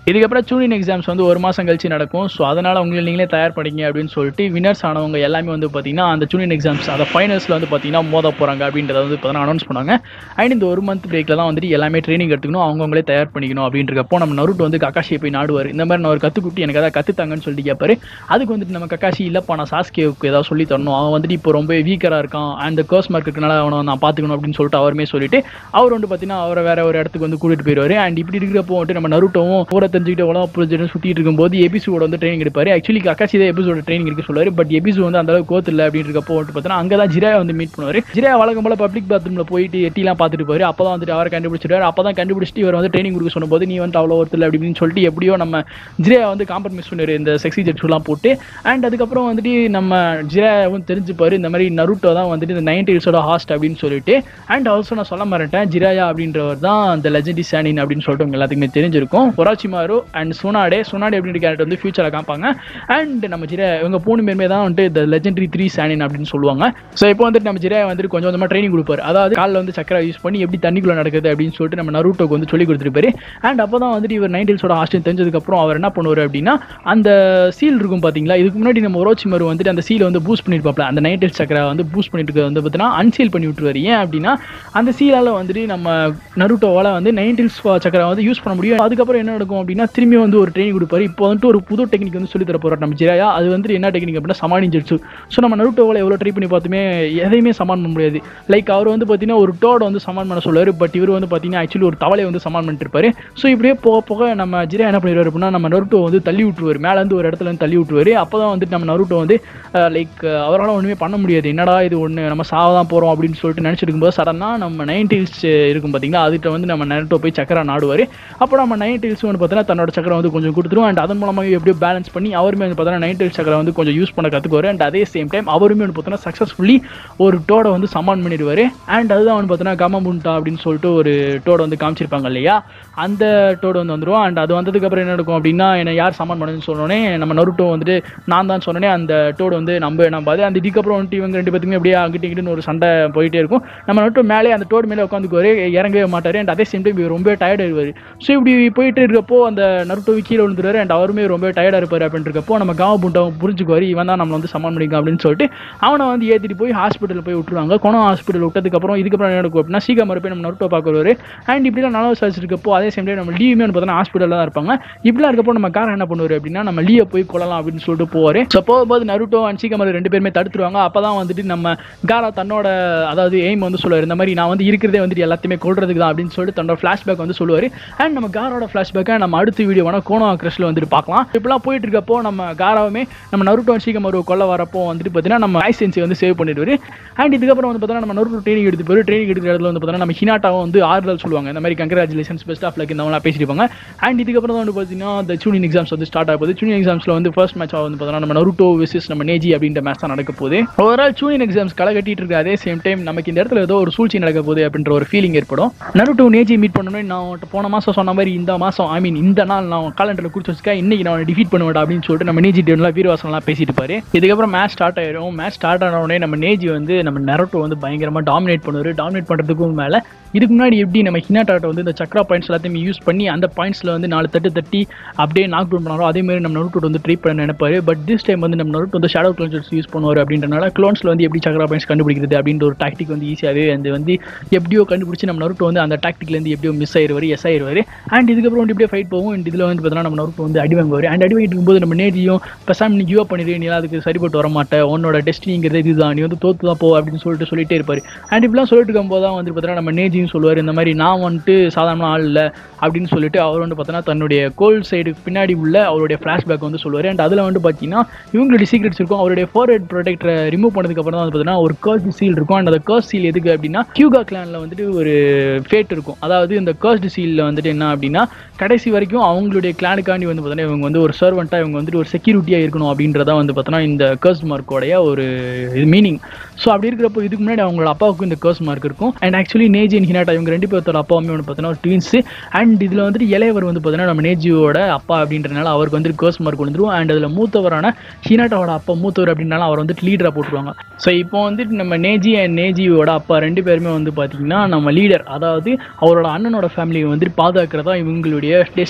இதுக்கப்புறம் சூனின் எக்ஸாம்ஸ் வந்து ஒரு மாதம் கழிச்சு நடக்கும். ஸோ அதனால் உங்களை நீங்களே தயார் பண்ணிங்க அப்படின்னு சொல்லிட்டு வினர்ஸ் ஆனவங்க எல்லாமே வந்து பார்த்தீங்கன்னா அந்த சூனின் எக்ஸாம்ஸ் அதை ஃபைனல்ஸில் வந்து பார்த்தீங்கன்னா மோத போகிறாங்க அப்படின்றத வந்து பார்த்தீங்கன்னா அனௌன்ஸ் பண்ணாங்க. அண்ட் இந்த ஒரு மந்த் பிரேக்கில் தான் வந்துட்டு எல்லாமே ட்ரைனிங் எடுத்துக்கணும், அவங்களே தயார் பண்ணிக்கணும் அப்படின்றப்போ நம்ம நருட்டோ வந்து கக்காஷியை போய் நாடுவார். இந்த மாதிரி நான் ஒரு கற்றுக்குட்டி எனக்கு எதாவது கற்றுத்தாங்கன்னு சொல்லிட்டு கேட்பாரு. அதுக்கு வந்துட்டு நம்ம கக்காஷி இல்லைப்பா நான் சாஸ்கேவுக்கு ஏதாவது சொல்லி தரணும், அவன் வந்துட்டு இப்போ ரொம்ப வீக்கராக இருக்கான், அந்த கர்ஸ் மார்க் இருக்கனால அவனை நான் பார்த்துக்கணும் அப்படின்னு சொல்லிட்டு அவருமே சொல்லிட்டு அவர் வந்து பார்த்தீங்கன்னா அவரை வேற ஒரு இடத்துக்கு வந்து கூட்டிட்டு போயிடுவார். அண்ட் இப்படி இருக்கிறப்போ வந்துட்டு நம்ம நருட்டோவும் ஊரை தெரிஞ்சுக்கிட்டு உலகம் சுற்றிட்டு இருக்கும்போது எபிசோட வந்து ட்ரைனிங் எடுப்பாரு. ஆக்சுவலி கக்காஷி தான் எபிசோட ட்ரைனிங் எடுக்க சொல்லுவாரு. பட் எபிசோ வந்து அந்த அளவுக்கு கோத்து இல்லை அப்படின்னு இருக்கப்போ வந்துட்டு பார்த்தீங்கன்னா அங்கே தான் ஜிராயா வந்து மீட் பண்ணுவார். ஜிராயா வழக்கம் போல பப்ளிக் பாத்ரூமில் போயிட்டு எட்டிலாம் பார்த்துட்டு போவார். அப்போ தான் வந்துட்டு அவரை கண்டுபிடிச்சிருவாரு. அப்போ தான் கண்டுபிடிச்சிட்டு இவர் வந்து ட்ரைனிங் கொடுக்க சொன்னபோது நீ வந்து அவ்வளோ ஒருத்தர் அப்படின்னு சொல்லிட்டு எப்படியோ நம்ம ஜிராயா வந்து காம்ப்ரமைஸ் பண்ணுவார் இந்த செக்ஸி ஜெட்ஸ்லாம் போட்டு. அண்ட் அதுக்கப்புறம் வந்துட்டு நம்ம ஜிராயாவும் தெரிஞ்சுப்பாரு இந்த மாதிரி நருட்டோ தான் வந்துட்டு இந்த 9 Tailsோட ஹாஸ்ட் அப்படின்னு சொல்லிட்டு. அண்ட் ஆல்சோ நான் சொல்ல மாட்டேன் ஜிராயா அப்படின்றவர் தான் அந்த லெஜெண்டரி சானின் அப்படின்னு சொல்லிட்டு உங்க எல்லாத்துக்குமே தெரிஞ்சிருக்கும். ஒராச்சிமாரு அண்ட் சுனாடே அப்படின்ற கேரக்டர் வந்து ஃபியூச்சரில் காப்பாங்க. அண்ட் நம்ம ஜிராயா இவங்க 3 பேருமே தான் வந்துட்டு இந்த லெஜெண்டரி 3 சானின் அப்படின்னு சொல்லுவாங்க. ஸோ இப்போ வந்துட்டு நம்ம ஜிராயா வந்துட்டு கொஞ்சம் கொஞ்சமாக ட்ரைனிங் கொடுப்பாரு. அதாவது காலில் வந்து சக்கரை யூஸ் பண்ணி எப்படி தண்ணிக்குள்ளே நடக்குது அப்படின்னு சொல்லிட்டு நம்ம நருட்டோக்கு வந்து சொல்லி கொடுத்துருப்பாரு. அண்ட் அப்போ தான் வந்துட்டு இவர் 9 Tailsோட ஹாஸ்ட் தெரிஞ்சதுக்கப்புறம் அவர் என்ன பண்ணுவார் அப்படின்னா அந்த சீல் இருக்கும் பார்த்தீங்களா, இதுக்கு முன்னாடி நம்ம ஒரோச்சிமாரு வந்துட்டு அந்த சீலை வந்து பூஸ்ட் பண்ணியிருப்பாப்ல, அந்த 9 Tails சக்கரை வந்து பூஸ்ட் பண்ணிட்டு வந்து பார்த்தீங்கன்னா அன்சீல் பண்ணி விட்டுருவாரு. ஏன் அப்படின்னா அந்த சீலால் வந்துட்டு நம்ம நருட்டோவால் வந்து 9 Tails சக்கரை வந்து யூஸ் பண்ண முடியும். அதுக்கப்புறம் என்ன நடக்கும் அப்படின்னா திரும்பி வந்து ஒரு ட்ரைனிங் கொடுப்பாரு. இப்போ வந்துட்டு ஒரு புது டெக்னிக் வந்து சொல்லி தர போறாரு நம்ம ஜிராயா. அது வந்துட்டு என்ன டெக்னிக் அப்படின்னா சமாளின் ஜெட்ஸு. ஸோ நம்ம நருட்டோவால் எவ்வளோ ட்ரை பண்ணி பார்த்துமே எதையுமே சமான் பண்ண முடியாது. லைக் அவர் வந்து பார்த்தீங்கன்னா ஒரு டோட வந்து சமான் பண்ண சொல்லுவார். பட் இவர் வந்து பார்த்தீங்கன்னா ஆக்சுவலி ஒரு தவளை வந்து சமான் பண்ணிட்டு இருப்பாரு. ஸோ இப்படியே போக போக நம்ம ஜிராயா என்ன பண்ணிடுவார் அப்படின்னா நம்ம நருட்டோ வந்து தள்ளி விட்டுருவார், மேலே வந்து ஒரு இடத்துல வந்து தள்ளி விட்டுருவார். அப்போ தான் வந்துட்டு நம்ம நருட்டோ வந்து லைக் அவரால் ஒன்றுமே பண்ண முடியாது, என்னடா இது ஒன்று நம்ம சாவதான் போகிறோம் அப்படின்னு சொல்லிட்டு நினச்சிட்டு இருக்கும்போது சடனாக நம்ம 9 Tails இருக்கும் பார்த்தீங்களா, அதுகிட்ட வந்து நம்ம நருட்டோ போய் சக்கரை நாடுவார். அப்போ நம்ம 9 Tails வந்து பார்த்தீங்கன்னா தன்னோட சக்கரை வந்து கொஞ்சம் கொடுத்துரும். அண்ட் அதன் மூலமாக எப்படியோ பேலன்ஸ் பண்ணி அவருமே வந்து பார்த்தீங்கன்னா 9 Tails சக்கரை வந்து கொஞ்சம் யூஸ் பண்ண கற்றுக்குவார். அண்ட் அதே சேம் டைம் அவருமே வந்து பார்த்தீங்கன்னா சக்ஸஸ்ஃபுல்லி ஒரு டோட வந்து சமான் பண்ணிடுவார். அண்ட் அதுதான் வந்து பார்த்தீங்கன்னா கமமுண்டா அப்படின்னு சொல்லிட்டு ஒரு டோட வந்து காமிச்சிருப்பாங்க இல்லையா, அந்த டோடு வந்து வந்துடும். அண்ட் அது வந்ததுக்கப்புறம் என்ன நடக்கும் அப்படின்னா என்னை யார் சமான் பண்ணுன்னு சொன்னோன்னே நம்ம நருட்டோ வந்துட்டு நான் தான் சொன்னோன்னே அந்த டோடு வந்து நம்பாது. அந்த இதுக்கப்புறம் வந்துட்டு இவங்க 2 பேருக்குமே அப்படியே அங்கிட்டு ஒரு சண்டை போயிட்டே இருக்கும். நம்ம நருட்டோ மேலே அந்த டோடு மேலே உட்காந்துக்குவார், இறங்கவே மாட்டார். அண்ட் அதே சேம் டைம் இவர் ரொம்ப டயர்ட் ஆயிடுவார். ஸோ இப்படி போயிட்டு இருக்கப்போ அந்த நருட்டோ கீழே விழுந்துருவார். அண்ட் அவருமே ரொம்ப டயர்டாக இருப்பார் அப்படின்னு இருக்கப்போ நம்ம கமமுண்டாவும் புரிஞ்சுக்குவார் இவன் தான் நம்ம வந்து சமான் பண்ணிக்கலாம் அப்படின்னு சொல்லிட்டு அவனை வந்து ஏற்றிட்டு போய் ஹாஸ்பிட்டலில் போய் விட்டுருவாங்க. கொணம் ஹாஸ்பிட்டல் விட்டதுக்கப்புறம் இதுக்கப்புறம் என்ன நடக்கும் அப்படின்னா சீக்கிரம் போய் நம்ம நருட்டோ பார்க்குறாரு. அண்ட் இப்படிலாம் நல்லா விசாரிச்சிருக்கப்போ அதே சேம் டைம் நம்ம லீவுமே வந்து பார்த்தீங்கன்னா ஹாஸ்பிட்டலில் தான் இருப்பாங்க. இப்படிலாம் இருக்கப்போ நம்ம காரை என்ன பண்ணுவார் அப்படின்னா நம்ம லீவை போய் கொள்ளலாம் அப்படின்னு சொல்லிட்டு போவார். ஸோ போகும்போது நருட்டோ அண்ட் சீக்கிரம் 2 பேருமே தடுத்துருவாங்க. அப்போ தான் வந்துட்டு நம்ம காரா தன்னோட அதாவது எய்ம் வந்து சொல்லுவார், இந்த மாதிரி நான் வந்து இருக்கிறதே வந்துட்டு எல்லாத்தையுமே கொள்றதுக்கு தான் அப்படின்னு சொல்லிட்டு தன்னோட ஃப்ளாஷ்பேக் வந்து சொல்லுவார். அண்ட் நம்ம காரோட ஃப்ளாஷ்பேக்கை நம்ம அடுத்த வீடியோவான கோனோ கிரஷ்ல வந்துட்டு பார்க்கலாம். இப்படிலாம் போயிட்டு இருக்கப்போ நம்ம காராவுமே நம்ம நருட்டோ சீக்கிரம் கொல்ல வரப்போ வந்துட்டு பார்த்தீங்கன்னா நம்ம லைசன்ஸை வந்து சேவ் பண்ணிடுவார். அண்ட் இதுக்கப்புறம் வந்து பார்த்தீங்கன்னா நம்ம நருட்டோ ட்ரைனிங் எடுத்து போய் ட்ரைனிங் எடுக்கிற இடத்துல வந்து பார்த்தீங்கன்னா நம்ம ஹினாட்டாவும் வந்து ஆறுதல் சொல்லுவாங்க, இந்த மாதிரி கங்க்ராச்சுலேஷன்ஸ் பெஸ்ட் ஆஃப் லக் இந்த மாதிரிலாம் பேசியிருப்பாங்க. அண்ட் இதுக்கப்புறம் தான் வந்து பார்த்தீங்கன்னா இந்த சூனின் எக்ஸாம்ஸ் வந்து ஸ்டார்ட் ஆக போகுது. சூனின் எக்ஸாம்ஸில் வந்து ஃபர்ஸ்ட் மேட்ச் வந்து பார்த்தீங்கன்னா நம்ம நருட்டோ வெர்சஸ் நம்ம நேஜி அப்படின்ற மேட்ச் தான் நடக்க போகுது. ஓவரால் சூனின் எக்ஸாம்ஸ் களை கட்டிட்டு இருக்க அதே சேம் டைம் நமக்கு இந்த இடத்துல ஏதோ ஒரு சூழ்ச்சி நடக்க போகுது அப்படின்ற ஒரு ஃபீலிங் ஏற்படும். நருட்டோ நேஜி மீட் பண்ணணும்னு நான் போன மாதம் சொன்ன மாதிரி இந்த மாதம் இந்த நாள் நான் காலண்டரில் குறிச்சு வச்சுக்கேன், இன்னைக்கு நான் டிஃபீட் பண்ணுவேன் அப்படின்னு சொல்லிட்டு நம்ம நேஜி டேன்லாம் வீரவாசனம்லாம் பேசிட்டு பாரு. இதுக்கப்புறம் மேட்ச் ஸ்டார்ட் ஆயிடும். மேட்ச் ஸ்டார்ட் ஆன உடனே நம்ம நேஜி வந்து நம்ம நருட்டோ வந்து பயங்கரமாக டாமினேட் பண்ணுவார். டாமினேட் பண்ணுறதுக்கும் மேலே இதுக்கு முன்னாடி எப்படி நம்ம ஹினாட்டாட்ட வந்து இந்த சக்ரா பாயிண்ட்ஸ் எல்லாத்தையுமே யூஸ் பண்ணி அந்த பாயிண்ட்ஸில் வந்து 4 தட்டி அப்படியே நாக் டவுன் பண்ணாரோ அதே மாதிரி நம்ம நருட்டோ வந்து ட்ரை பண்ண நினைப்பாரு. பட் திஸ் டைம் வந்து நம்ம நருட்டோ வந்து ஷேடோ க்ளோன்ஸ் யூஸ் பண்ணுவார். அப்படின்றனால க்ளோன்ஸில் வந்து எப்படி சக்ரா பாயிண்ட்ஸ் கண்டுபிடிக்கிறது அப்படின்ற ஒரு டாக்டிக் வந்து ஈஸியாகவே வந்து எப்படியோ கண்டுபிடிச்சி நம்ம நருட்டோ வந்து அந்த டாக்டிக்லேருந்து எப்படியோ மிஸ் ஆயிடுவார், எஸ் ஆயிடுவார். அண்ட் இதுக்கப்புறம் வந்து இப்படியே ஃபைட் போகும். அண்ட் இதில் வந்து பார்த்தீங்கன்னா நம்ம நருட்டோ வந்து அடி வாங்குவார். அண்ட் அடி வாங்கிட்டு இருக்கும்போது நம்ம நேஜியும் பெசாமி நீ கிவ் அப் பண்ணிடு, நீ அதுக்கு சரிப்பட்டு வர மாட்டேன், உன்னோட டெஸ்டினிங்கிறது இதுதான், நீ வந்து தோத்து தான் போ அப்படின்னு சொல்லிட்டே இருப்பார். அண்ட் இப்படிலாம் சொல்லிட்டு இருக்கும்போது தான் வந்து பார்த்தீங்கன்னா நம்ம நேஜியும் சொல்லுவார் இந்த மாதிரி நான் வந்துட்டு சாதாரண ஆள் இல்லை அப்படின்னு சொல்லிட்டு அவர் வந்து பார்த்தீங்கன்னா தன்னுடைய கோல் சைடுக்கு பின்னாடி உள்ள அவருடைய ஃப்ளாஷ்பேக் வந்து சொல்லுவார். அண்ட் அதில் வந்து பார்த்தீங்கன்னா இவங்களுடைய சீக்ரெட்ஸ் இருக்கும். அவருடைய ஃபோர்ஹெட் ப்ரொடெக்டரை ரிமூவ் பண்ணதுக்கப்புறம் தான் வந்து பார்த்தீங்கன்னா ஒரு கர்ஸ்ட் சீல் இருக்கும். அண்ட் அந்த கர்ஸ்ட் சீல் எதுக்கு அப்படின்னா ஹியூகா கிளானில் வந்துட்டு ஒரு ஃபேட் இருக்கும். அதாவது இந்த கர்ஸ்ட் சீலில் வந்துட்டு என்ன அப்படின்னா கடைசி வரைக்கும் அவங்களுடைய கிளானுக்காண்டி வந்து பார்த்தீங்கன்னா இவங்க வந்து ஒரு சர்வெண்ட்டாக இவங்க வந்துட்டு ஒரு செக்யூரிட்டியாக இருக்கணும் அப்படின்றத வந்து பார்த்தீங்கன்னா இந்த கர்ஸ்ட் மார்க்கோடைய ஒரு மீனிங். ஸோ அப்படி இருக்கிறப்போ இதுக்கு முன்னாடி அவங்களோட அப்பாவுக்கும் இந்த கர்ஸ்ட் மார்க் இருக்கும். And actually Neji and Hinata இவங்க 2 பேர்த்தோட அப்பாவுமே வந்து பார்த்தீங்கன்னா ட்வின்ஸ். அண்ட் இதில் வந்துட்டு இளையவர் வந்து பார்த்தீங்கன்னா நம்ம நேஜியோட அப்பா அப்படின்றனால அவருக்கு வந்து கர்ஸ்ட் மார்க் வந்துடும். அண்ட் அதில் மூத்தவரான ஹினாட்டாவோட அப்பா மூத்தவர் அப்படின்னால அவர் வந்துட்டு லீடராக போட்டுருவாங்க. ஸோ இப்போ வந்துட்டு நம்ம நேஜி அண்ட் நேஜியோட அப்பா 2 பேருமே வந்து பார்த்தீங்கன்னா நம்ம லீடர், அதாவது அவரோட அண்ணனோட ஃபேமிலியை வந்துட்டு பாதுகாக்கிறதா இவங்களுடைய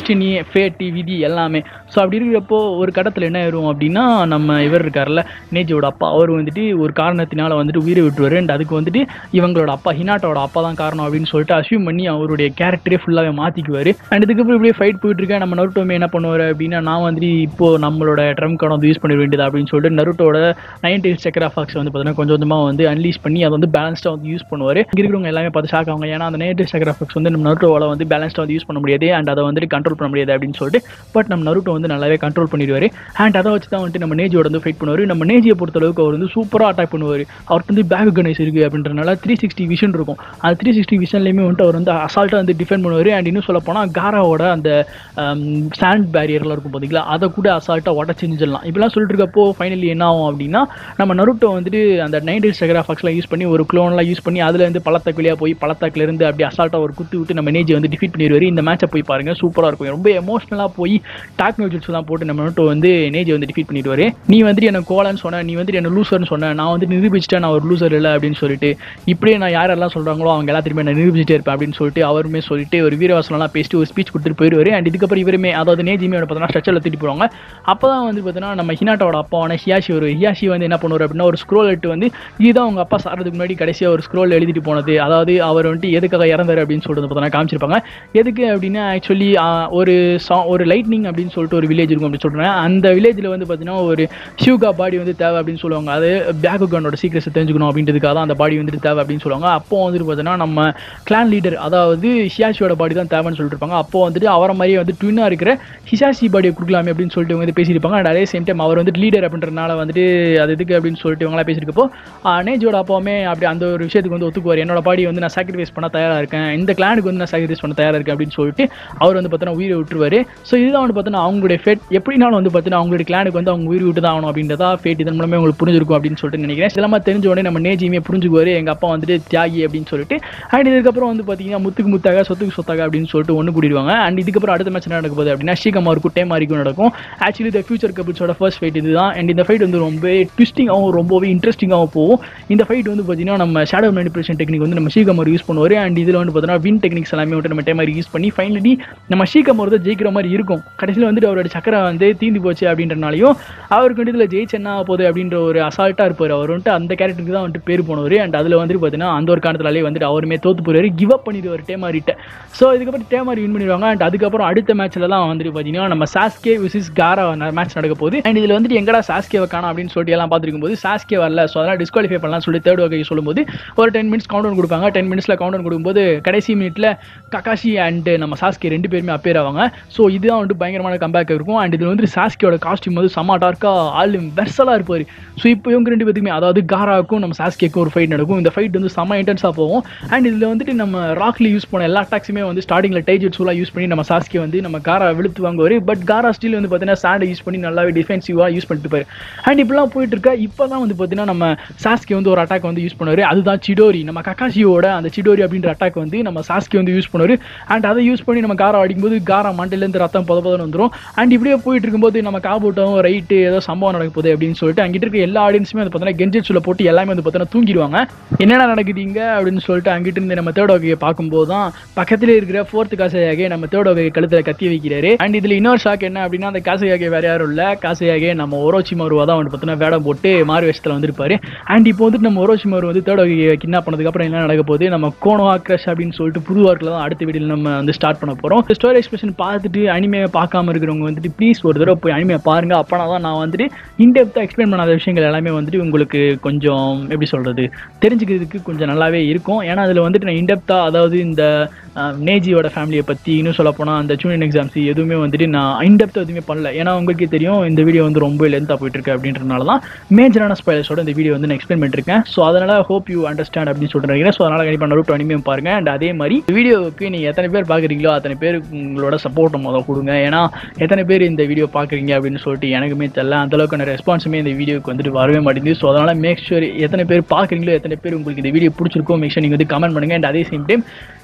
டெஸ்டினி, ஃபேட், விதி எல்லாமே. ஸோ அப்படி இருக்கிறப்போ ஒரு கட்டத்தில் என்ன ஆயிரும் அப்படின்னா, நம்ம இவர் இருக்கார்ல நேஜியோட அப்பா, அவர் வந்துட்டு ஒரு காரணத்தினால வந்துட்டு உயிரை விட்டுருவாரு. அண்ட் அதுக்கு வந்துட்டு இவங்களோட அப்பா ஹினாட்டோட அப்பா தான் காரணம் அப்படின்னு சொல்லிட்டு அசியூம் பண்ணி அவருடைய கேரக்டரே ஃபுல்லாகவே மாற்றிக்குவார். அண்ட் இதுக்கப்புறம் இப்படியே ஃபைட் போயிட்டு இருக்கேன். நம்ம நருட்டோமே என்ன பண்ணுவார் அப்படின்னா, நான் வந்துட்டு இப்போ நம்மளோட ட்ரம் கார்டு வந்து யூஸ் பண்ண வேண்டியது அப்படின்னு சொல்லிட்டு நருட்டோட 9 சக்கரா ஃபாக்ஸ் வந்து பார்த்தீங்கன்னா கொஞ்சம் கொஞ்சமாக வந்து அன்லீஸ் பண்ணி அதை வந்து பேலன்ஸ்டாக வந்து யூஸ் பண்ணுவார். இங்கே இருக்கிறவங்க எல்லாமே பார்த்து ஷாக் ஆகும். ஏன்னா அந்த 9 சக்கரா ஃபாக்ஸ் வந்து நம்ம நருட்டோவால் வந்து பேலன்ஸ்டாக வந்து யூஸ் பண்ண முடியாது அண்ட் அதை வந்துட்டு கண்ட்ரோல் பண்ண முடியாது அப்படின்னு சொல்லிட்டு. பட் நம்ம நருட்டோ வந்து நல்லாவே கண்ட்ரோல் பண்ணிடுவார். அண்ட் அதை வச்சு தான் வந்துட்டு நம்ம நேஜியோட வந்து ஃபைட் பண்ணுவார். நம்ம நேஜியை பொறுத்தளவுக்கு அவர் வந்து சூப்பராக அட்டாக் பண்ணுவார். அவருக்கு வந்து பேக் கனேஸ் இருக்குது அப்படின்றனால 360 விஷன் இருக்கும். அந்த 360 விஷன்லேயுமே வந்துட்டு அவர் வந்து அசால்ட்டாக வந்து டிஃபெண்ட் பண்ணுவார். அண்ட் இன்னும் சொல்ல போனால் காராவோட அந்த சாண்ட் பேரியர்லாம் இருக்கும் பார்த்தீங்களா, அதை கூட அசால்ட்டாக உடச்சிஞ்சிடலாம். இப்படிலாம் சொல்லிட்டு இருக்கப்போ ஃபைனலி என்ன ஆகும் அப்படின்னா, நம்ம நருட்டோ வந்துட்டு அந்த 9 சக்கரா ஃபாக்ஸ்லாம் யூஸ் பண்ணி ஒரு க்ளோன்லாம் யூஸ் பண்ணி அதுலேருந்து பள்ளத்தாக்கு வழியாக போய் பள்ளத்தாக்குலேருந்து அப்படி அசால்ட்டாக ஒரு குத்து விட்டு நம்ம நேஜி வந்து டிஃபீட் பண்ணிடுவார். இந்த மேட்சை போய் பாருங்கள், சூப்பராக இருக்கும். ரொம்ப எமோஷனலாக போய் டாக்னோ ஜுட்ஸ்லாம் போட்டு நம்ம நருட்டோ வந்து நேஜி வந்து டிஃபீட் பண்ணிடுவார். நீ வந்துட்டு எனக்கு கோலன்னு சொன்ன, நீ வந்துட்டு என்ன லூசர்னு சொன்னேன், நான் வந்து நிரூபிச்சிட்டேன் நான் ஒரு லூசர் இல்லை அப்படின்னு சொல்லிட்டு, இப்படியே நான் யாரெல்லாம் சொல்கிறாங்களோ அவங்க எல்லாத்தையுமே நான் நிரூபிச்சிட்டே இருப்பேன் அப்படின்னு சொல்லிட்டு அவருமே சொல்லிட்டு ஒரு வீரவாசனம்லாம் பேசிட்டு ஒரு ஸ்பீச் கொடுத்துட்டு போயிடுவார். அண்ட் இதுக்கப்புறம் இவருமே அதாவது நேஜியுமே பார்த்தீங்கன்னா ஸ்ட்ரெச்சரில் தூக்கிட்டு போவாங்க. அப்போ தான் வந்து பார்த்தீங்கன்னா நம்ம ஹினாட்டோட அப்பாவான ஹியாஷி வந்து என்ன பண்ணுவார் அப்படின்னா, ஒரு ஸ்க்ரோல் எடுத்து வந்து இதுதான் அவங்க அப்பா சாகிறதுக்கு முன்னாடி கடைசியாக ஒரு ஸ்க்ரோல் எழுதிட்டு போனது, அதாவது அவர் வந்துட்டு எதுக்காக இறந்தார் அப்படின்னு சொல்லிட்டு பார்த்தீங்கன்னா காமிச்சிருப்பாங்க. எதுக்கு அப்படின்னா ஆக்சுவலி ஒரு லைட்னிங் அப்படின்னு சொல்லிட்டு ஒரு வில்லேஜ் இருக்கும் அப்படின்னு சொல்கிறேன். அந்த வில்லேஜில் வந்து பார்த்தீங்கன்னா ஒரு ஷியூகா பாடி வந்து தேவை அப்படின்னு சொல்லுவாங்க. அது பேகுகானோட சீக்கிரத்தை தெரிஞ்சுக்கணும் அப்படின்றதுக்காக தான் அந்த பாடி வந்துட்டு தேவை அப்படின்னு சொல்லுவாங்க. அப்போ வந்துட்டு பார்த்தீங்கன்னா நம்ம கிளான் லீடர் அதாவது ஹியாஷியோட பாடி தான் தேவைன்னு சொல்லிட்டு இருப்பாங்க. அப்போ வந்துட்டு அவரை மாதிரியே வந்து ட்வின்னாக இருக்கிற ஹிசாஷி பாடியை கொடுக்கலாமே அப்படின்னு சொல்லிட்டு வந்து பேசியிருப்பாங்க. அண்ட் அதே சேம் டைம் அவர் வந்து லீடர் அப்படின்றனால வந்துட்டு அது எதுக்கு அப்படின்னு சொல்லிட்டு இவங்களாம் பேசியிருக்கப்போ நேஜோட அப்பாவுமே அப்படி அந்த ஒரு விஷயத்துக்கு வந்து ஒத்துக்குவார். என்னோட பாடி வந்து நான் சாக்ரிஃபைஸ் பண்ண தயாராக இருக்கேன், இந்த கிளானுக்கு வந்து நான் சாக்ரிஃபைஸ் பண்ண தயாராக இருக்கேன் அப்படின்னு சொல்லிட்டு அவர் வந்து பார்த்தீங்கன்னா உயிரை விட்டுருவார். ஸோ இதுதான் வந்து பார்த்தீங்கன்னா அவங்களுடைய ஃபேட். எப்படினாலும் வந்து பார்த்தீங்கன்னா அவங்களுடைய கிளானுக்கு வந்து அவங்க உயிர் விட்டு தான் ஆகணும் அப்படின்றதா ஃபேட். இதன் மூலமே உங்களுக்கு புரிஞ்சிருக்கும் அப்படின்னு சொல்லிட்டு நினைக்கிறேன். இதெல்லாம் தெரிஞ்ச உடனே நம்ம நேஜியுமே புரிஞ்சுக்குவார், எங்கள் அப்பா வந்துட்டு தியாகி அப்படின்னு சொல்லிட்டு. அண்ட் இதுக்கப்புறம் வந்து பார்த்தீங்கன்னா முத்துக்கு முத்தாக சொத்துக்கு சொத்தாக அப்படின்னு சொல்லிட்டு ஒன்று கூடிடுவாங்க. அண்ட் இதுக்கப்புறம் அடுத்த மேட்ச் என்ன நடக்க போகுது அப்படின்னா, ஷீகமாருக்கும் டேமாரிக்கும் நடக்கும். ஆக்சுவலி இந்த ஃபியூச்சர் கபிள்ஸோட ஃபர்ஸ்ட் ஃபைட் இதுதான். அண்ட் இந்த ஃபைட் வந்து ரொம்ப ட்விஸ்டிங்காகவும் ரொம்பவே இன்ட்ரெஸ்டிங்காகவும் போகும். இந்த ஃபைட் வந்து பார்த்தீங்கன்னா நம்ம ஷேடோ மேனிபுலேஷன் டெக்னிக் வந்து நம்ம ஷீகமார் யூஸ் பண்ணுவார். அண்ட் இதில் வந்து பார்த்தீங்கன்னா வின் டெக்னிக்ஸ் எல்லாமே வந்து நம்ம டேமாரி யூஸ் பண்ணி ஃபைனலி நம்ம ஷீகமார் தான் ஜெயிக்கிற மாதிரி இருக்கும். கடைசியில் வந்துட்டு அவரோட சக்கரை வந்து தீந்து போச்சு அப்படின்றனாலையும் அவருக்கு வந்து இதில் ஜெயிச்சு என்ன போகுது அப்படின்ற ஒரு அசால்ட்டாக இருப்பார். அவர் வந்துட்டு அந்த கேரக்டருக்கு தான் வந்துட்டு பேர் போனவர். அண்ட் அதில் வந்துட்டு பார்த்தீங்கன்னா அந்த ஒரு காரணத்திலே வந்துட்டு அவருமே தோத்து போறாரு, கிவ் அப் பண்ணிடுவார் டேமாரிட்ட. ஸோ இதுக்கப்புறம் டேமாரி வின் பண்ணிடுவாங்க. அண்ட் அதுக்கப்புறம் அடுத்த மேட்ச்லலாம் வந்துட்டு பார்த்தீங்கன்னா நம்ம சாஸ்கே விசஸ் காரா மேட்ச் நடக்க போகுது. அண்ட் இதில் வந்துட்டு எங்கடா சாஸ்கேவை காணோம் அப்படின்னு சொல்லிட்டு எல்லாம் பார்த்துருக்கும் போது சாஸ்கே வரல, ஸோ அதெல்லாம் டிஸ்குவாலிஃபை பண்ணலாம் சொல்லி தேர்ட் வகை சொல்லும்போது ஒரு 10 மினிட்ஸ் கவுண்டவுன் கொடுப்பாங்க. 10 மினிட்ஸில் கவுண்டவுன் கொடுக்கும்போது கடைசி மினிட்ல ககாஷி அண்ட் நம்ம சாஸ்கே ரெண்டு பேருமே அப்பேர் ஆவாங்க. ஸோ இதுதான் வந்துட்டு பயங்கரமான கம்பேக் இருக்கும். அண்ட் இதில் வந்துட்டு சாஸ்கேயோட காஸ்டியூம் வந்து செம்ம டார்க்காக ஆள் வெர்சலாக இருப்பார். ஸோ இப்போ இவங்க ரெண்டு பேருக்குமே அதாவது காராவுக்கும் நம்ம சாஸ்கேக்கும் ஒரு ஃபைட் நடக்கும். இந்த ஃபைட் வந்து செம்ம இன்டென்ஸாக போகும். அண்ட் இதில் வந்துட்டு நம்ம ராக்லி யூஸ் பண்ண எல்லா அட்டாக்ஸுமே வந்து ஸ்டார்டிங்கில் டைஜெட்ஸுலாம் யூஸ் பண்ணி நம்ம சாஸ்கே வந்து நம்ம காரா வெளுத்து வாங்குவார். பட் காரா ஸ்டில் வந்து பார்த்தீங்கன்னா சாண்டை யூஸ் பண்ணி நல்லாவே டிஃபென்சிவாக யூஸ் பண்ணிட்டு போய். அண்ட் இப்படிலாம் போயிட்டு இருக்கா. இப்போ தான் வந்து பார்த்தீங்கன்னா நம்ம சாஸ்கே வந்து ஒரு அட்டாக் வந்து யூஸ் பண்ணுவார். அதுதான் சிடோரி. நம்ம ககாஷியோட அந்த சிடோரி அப்படின்ற அட்டாக் வந்து நம்ம சாஸ்கே வந்து யூஸ் பண்ணுவார். அண்ட் அதை யூஸ் பண்ணி நம்ம காரா அடிக்கும்போது காரா மண்டையிலேருந்து ரத்தம் பொதப்பதன்னு வந்துடும். அண்ட் இப்படியே போயிட்டு இருக்கும்போது நம்ம காபூட்டும் ரைட்டு ஏதோ சம்பவம் நடக்க போகுது அப்படின்னு சொல்லிட்டு அங்கிட்ட இருக்க எல்லா ஆடியன்ஸுமே வந்து பார்த்தீங்கன்னா கென்ஜெட்ஸில் போட்டு எல்லாமே வந்து பார்த்தீங்கன்னா தூங்கிடுவாங்க. என்னென்ன நடக்குதுங்க அப்படின்னு சொல்லிட்டு அங்கிட்ட இருந்து நம்ம தேர்ட் வகையை பார்க்கும்போது தான் பக்கத்தில் இருக்கிற 4th காசையாகே நம்ம தேர்ட் வகை கழுத்தில் கத்தி வைக்கிறாரு. அண்ட் இதில் இன்னொரு ஷாக் என்ன அப்படின்னா, அந்த காசையாகே வேற யாரும் இல்லை, காசையாகே நம்ம ஒரோச்சிமாருவா தான் வந்து பார்த்தீங்கன்னா வேடம் போட்டு மாறு வேஷத்தில் வந்திருப்பாரு. அண்ட் இப்போ வந்துட்டு நம்ம ஒரோச்சிமாரு வந்து தேர்ட் வகையை கிட்னாப் பண்ணதுக்கப்புறம் என்ன நடக்க போகுது, நம்ம கோனோவா கிரஷ் அப்படின்னு சொல்லிட்டு புது வார்க்கில் தான் அடுத்த வீடியோவில் நம்ம வந்து ஸ்டார்ட் பண்ண போகிறோம். ஸ்டோரி எக்ஸ்பிரஷன் பார்த்துட்டு அனிமையை பார்க்காம இருக்கிறவங்க வந்துட்டு ப்ளீஸ் ஒரு தடவை போய் அனிமையை பாருங்க. அப்போனா தான் நான் வந்துட்டு இன்டெப்த்தாக எக்ஸ்பிளைன் பண்ணாத விஷயங்கள் எல்லாமே வந்துட்டு உங்களுக்கு கொஞ்சம் எப்படி சொல்கிறது தெரிஞ்சுக்கிறதுக்கு கொஞ்சம் நல்லாவே இருக்கும். ஏன்னா அதில் வந்துட்டு நான் இன்டெப்த்தாக அதாவது இந்த நேஜியோட ஃபேமிலியை பற்றி இன்னும் சொல்லப்போனால் அந்த சூனின் எக்ஸாம்ஸ் எதுவுமே வந்துட்டு நான் இன்டெப்த்தாக எதுவுமே பண்ணல. ஏன்னா உங்களுக்கே தெரியும் இந்த வீடியோ வந்து ரொம்ப லென்த்தாக போயிட்டுருக்கு அப்படின்றனால தான் மேஜரான ஸ்பாயிலர்ஸோட இந்த வீடியோ வந்து நான் எக்ஸ்பிளைன் பண்ணிருக்கேன். ஸோ அதனால் ஹோப் யூ அண்டர்ஸ்டாண்ட் அப்படின்னு சொல்லிட்டு ஸோ அதனால் கண்டிப்பாக நருட்டோ அனிமே பாருங்கள். அண்ட் அதே மாதிரி வீடியோவுக்கு நீங்கள் எத்தனை பேர் பார்க்குறீங்களோ அத்தனை பேர் உங்களோட சப்போர்ட் முதல் கொடுங்க. ஏன்னா எத்தனை பேர் இந்த வீடியோ பார்க்குறீங்க அப்படின்னு சொல்லிட்டு எனக்குமே தெரியல, அந்தளவுக்கான ரெஸ்பான்ஸுமே இந்த வீடியோக்கு வந்துட்டு வரவே மாட்டேங்குது. ஸோ அதனால் மேக் ஷூர் எத்தனை பேர் பார்க்குறீங்களோ எத்தனை பேர் உங்களுக்கு இந்த வீடியோ பிடிச்சிருக்கோ மேக் ஷூர் நீங்கள் வந்து கமெண்ட் பண்ணுங்கள். அண்ட் அதே சேம் டைம்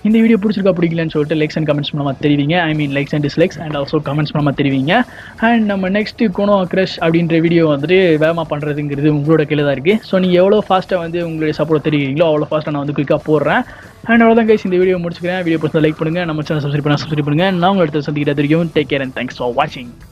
இந்த வீடியோ பிடிச்சிருக்கா பிடிக்கலன்னு சொல்லிட்டு லைக்ஸ் அண்ட் கமெண்ட்ஸ் மூலமாக தெரிவிங்க. I mean likes and dislikes and also comments மூலமாக தெரிவிங்க. அண்ட் நம்ம நெக்ஸ்ட் கோனோ கிரஷ் அப்படின்ற வீடியோ வந்துட்டு வேகமாக பண்ணுறதுங்கிறது உங்களோட கீழே தான் இருக்குது. ஸோ நீங்கள் எவ்வளோ ஃபாஸ்ட்டாக வந்து உங்களுடைய சப்போர்ட் தெரிவிக்கிறீங்களோ அவ்வளோ ஃபாஸ்ட்டாக நான் வந்து குயிக்காக போடுறேன். அண்ட் அவ்வளோதான் கைஸ், இந்த வீடியோ முடிச்சுக்கிறேன். வீடியோ பிடிச்சா லைக் பண்ணுங்கள், நம்ம சேனல் சப்ஸ்கிரைப் பண்ணுங்கள். நான் உங்களை எடுத்து சந்திக்கிற வரைக்கும் take care and thanks for வாட்சிங்.